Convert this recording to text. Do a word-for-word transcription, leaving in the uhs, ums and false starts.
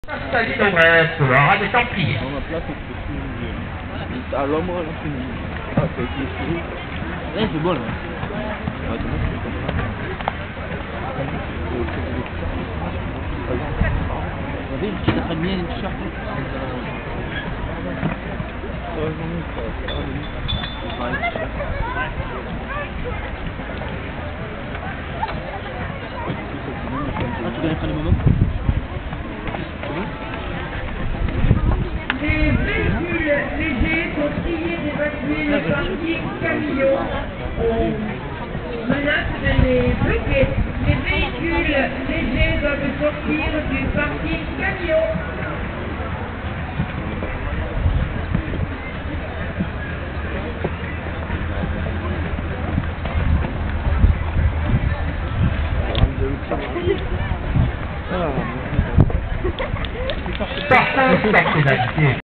Installé dans l'Ouest, la radio Templier. Dans la place, on peut plus. À l'homme, là, c'est une. Ah, c'est qui est là, c'est bon, là. Ah, c'est bon, c'est comme ça. Regardez, je t'ai bien une t-shirt. Ah, tu connais pas les moments? Les véhicules légers sont priés d'évacuer le parking camion. On menace de les bloquer. Les véhicules légers doivent sortir du parking camion. Par contre, par pénalité.